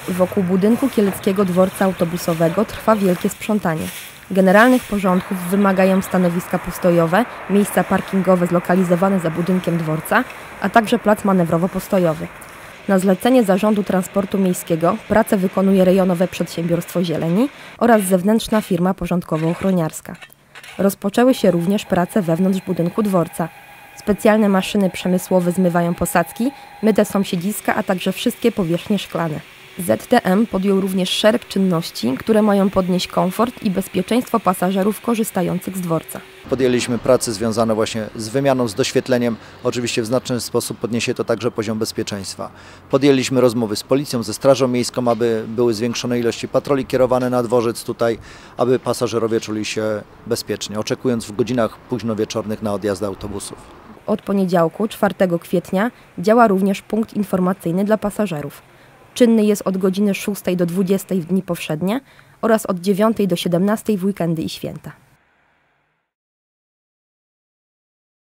Wokół budynku Kieleckiego Dworca Autobusowego trwa wielkie sprzątanie. Generalnych porządków wymagają stanowiska postojowe, miejsca parkingowe zlokalizowane za budynkiem dworca, a także plac manewrowo-postojowy. Na zlecenie Zarządu Transportu Miejskiego pracę wykonuje rejonowe przedsiębiorstwo zieleni oraz zewnętrzna firma porządkowo-ochroniarska. Rozpoczęły się również prace wewnątrz budynku dworca. Specjalne maszyny przemysłowe zmywają posadzki, myte są siedziska, a także wszystkie powierzchnie szklane. ZTM podjął również szereg czynności, które mają podnieść komfort i bezpieczeństwo pasażerów korzystających z dworca. Podjęliśmy prace związane właśnie z wymianą, z doświetleniem. Oczywiście w znaczny sposób podniesie to także poziom bezpieczeństwa. Podjęliśmy rozmowy z policją, ze Strażą Miejską, aby były zwiększone ilości patroli kierowane na dworzec tutaj, aby pasażerowie czuli się bezpiecznie, oczekując w godzinach późno wieczornych na odjazdy autobusów. Od poniedziałku, 4 kwietnia, działa również punkt informacyjny dla pasażerów. Czynny jest od godziny 6 do 20 w dni powszednie oraz od 9 do 17 w weekendy i święta.